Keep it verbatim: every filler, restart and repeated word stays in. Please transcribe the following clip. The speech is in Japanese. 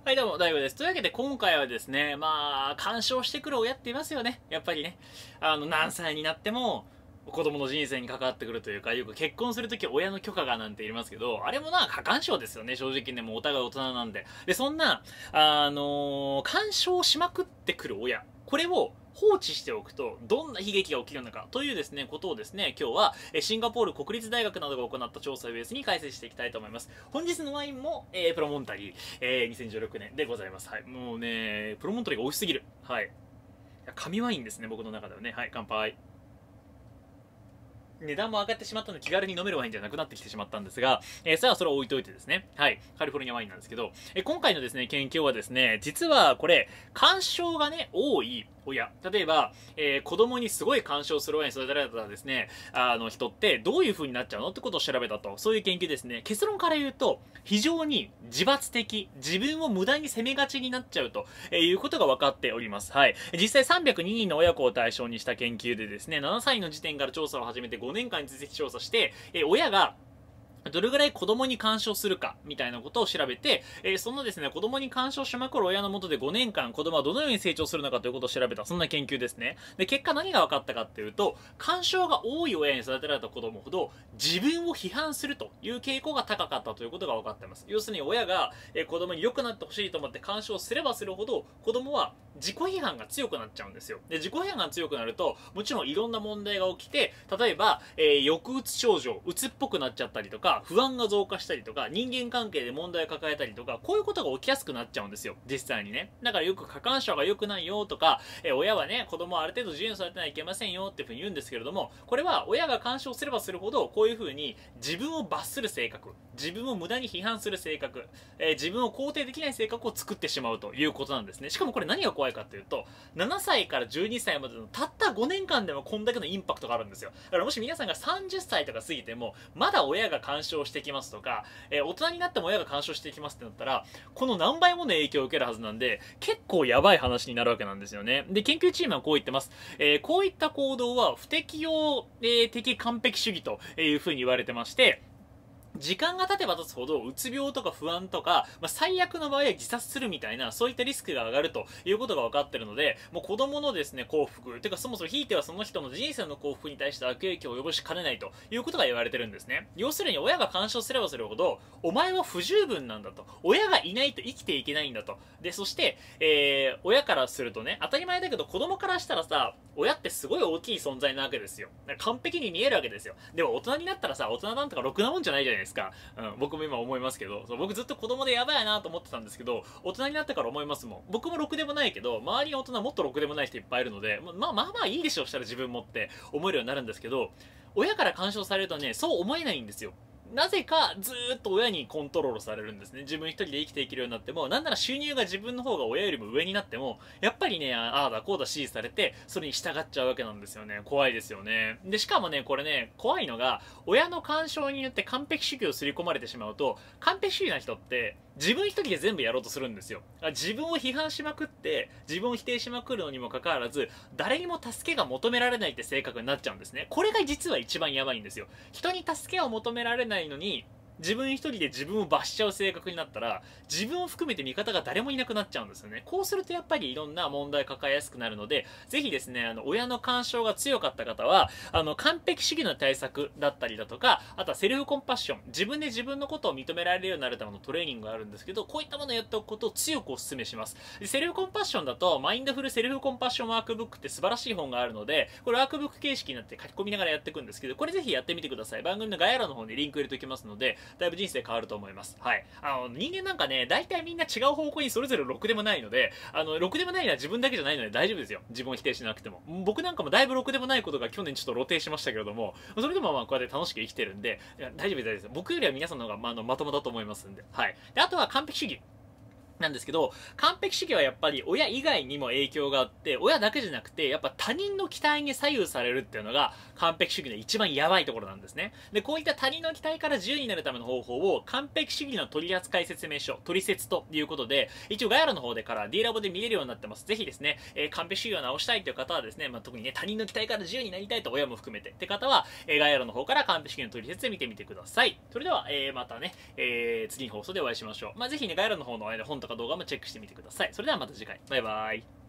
はい、どうも、大悟です。というわけで、今回はですね、まあ、干渉してくる親っていますよね。やっぱりね。あの、何歳になっても、子供の人生に関わってくるというか、よく結婚するときは親の許可がなんて言いますけど、あれもな、過干渉ですよね、正直ね、もうお互い大人なんで。で、そんな、あのー干渉しまくってくる親。これを、放置しておくとどんな悲劇が起きるのかというですねことをですね今日はシンガポール国立大学などが行った調査をベースに解説していきたいと思います。本日のワインも、えー、プロモンタリー、えー、にせんじゅうろくねんでございます。はい、もうねプロモンタリーが美味しすぎる。はい、神ワインですね、僕の中ではね。はい、乾杯。値段も上がってしまったので気軽に飲めるワインじゃなくなってきてしまったんですが、えー、さあそれを置いといてですね、はい、カリフォルニアワインなんですけど、えー、今回のですね研究はですね、実はこれ干渉がね多い親、例えば、えー、子供にすごい干渉する親に育てられたですねあの人ってどういう風になっちゃうのってことを調べたと、そういう研究ですね。結論から言うと非常に自罰的、自分を無駄に責めがちになっちゃうということが分かっております。はい、実際さんびゃくににんの親子を対象にした研究でですね、ななさいの時点から調査を始めてごねんかんに追跡調査して、え親がどれぐらい子供に干渉するかみたいなことを調べて、えー、そのですね子供に干渉しまくる親の下でごねんかん子供はどのように成長するのかということを調べた、そんな研究ですね。で結果何が分かったかっていうと、干渉が多い親に育てられた子供ほど自分を批判するという傾向が高かったということが分かっています。要するに親が、えー、子供に良くなってほしいと思って干渉すればするほど子供は自己批判が強くなっちゃうんですよ。で自己批判が強くなるともちろんいろんな問題が起きて、例えば、えー、抑うつ症状、うつっぽくなっちゃったりとか、不安が増加したりとか、人間関係で問題を抱えたりとか、こういうことが起きやすくなっちゃうんですよ、実際にね。だからよく過干渉が良くないよとか、えー、親はね子供をある程度自由に育てないといけませんよっていうふうに言うんですけれども、これは親が干渉すればするほどこういうふうに自分を罰する性格、自分を無駄に批判する性格、えー、自分を肯定できない性格を作ってしまうということなんですね。しかもこれ何が怖いかというと、ななさいからじゅうにさいまでのたったごねんかんでもこんだけのインパクトがあるんですよ。だからもし皆さんがさんじゅっさいとか過ぎてもまだ親が干渉してきますとか、えー、大人になっても親が干渉してきますってなったら、この何倍もの影響を受けるはずなんで、結構やばい話になるわけなんですよね。で研究チームはこう言ってます。えー、こういった行動は不適応、えー、的完璧主義というふうに言われてまして、時間が経てば経つほどうつ病とか不安とか、まあ、最悪の場合は自殺するみたいなそういったリスクが上がるということが分かっているので、もう子供のですね幸福てか、そもそもひいてはその人の人生の幸福に対して悪影響を及ぼしかねないということが言われてるんですね。要するに親が干渉すればするほどお前は不十分なんだと、親がいないと生きていけないんだと。でそして、えー、親からするとね、当たり前だけど子供からしたらさ、親ってすごい大きい存在なわけですよ。完璧に見えるわけですよ。でも大人になったらさ、大人なんとかろくなもんじゃないじゃないですか。うん、僕も今思いますけど、そう僕ずっと子供でやばいなと思ってたんですけど、大人になってから思いますもん。僕もろくでもないけど周りに大人もっとろくでもない人いっぱいいるので、まあまあまあいいでしょうしたら自分もって思えるようになるんですけど、親から干渉されるとねそう思えないんですよ。なぜかずーっと親にコントロールされるんですね。自分一人で生きていけるようになっても、なんなら収入が自分の方が親よりも上になっても、やっぱりね、ああだこうだ指示されて、それに従っちゃうわけなんですよね。怖いですよね。で、しかもね、これね、怖いのが、親の干渉によって完璧主義を刷り込まれてしまうと、完璧主義な人って、自分一人で全部やろうとするんですよ。自分を批判しまくって、自分を否定しまくるのにもかかわらず、誰にも助けが求められないって性格になっちゃうんですね。これが実は一番やばいんですよ。人に助けを求められないのに、自分一人で自分を罰しちゃう性格になったら、自分を含めて味方が誰もいなくなっちゃうんですよね。こうするとやっぱりいろんな問題を抱えやすくなるので、ぜひですね、あの親の干渉が強かった方は、あの完璧主義の対策だったりだとか、あとはセルフコンパッション、自分で自分のことを認められるようになるためのトレーニングがあるんですけど、こういったものをやっておくことを強くお勧めします。セルフコンパッションだと、マインドフルセルフコンパッションワークブックって素晴らしい本があるので、これワークブック形式になって書き込みながらやっていくんですけど、これぜひやってみてください。番組の概要欄の方にリンク入れておきますので、だいぶ人生変わると思います。はい。あの、人間なんかね、大体みんな違う方向にそれぞれろくでもないので、あの、ろくでもないのは自分だけじゃないので大丈夫ですよ。自分を否定しなくても。僕なんかもだいぶろくでもないことが去年ちょっと露呈しましたけれども、それでもまあこうやって楽しく生きてるんで、いや大丈夫です、大丈夫です。僕よりは皆さんの方がまあ、あのまともだと思いますんで。はい。で、あとは完璧主義。なんですけど、完璧主義はやっぱり親以外にも影響があって、親だけじゃなくてやっぱ他人の期待に左右されるっていうのが完璧主義の一番やばいところなんですね。でこういった他人の期待から自由になるための方法を完璧主義の取扱説明書、取説ということで、一応概要欄の方でから D ラボで見れるようになってます。ぜひですね、えー、完璧主義を直したいという方はですね、まあ、特にね他人の期待から自由になりたいと、親も含めてって方は、えー、概要欄の方から完璧主義の取説で見てみてください。それでは、えー、またね、えー、次の放送でお会いしましょう。まあ、ぜひね概要欄の方の、ね、本とかか動画もチェックしてみてください。それではまた次回。バイバイ。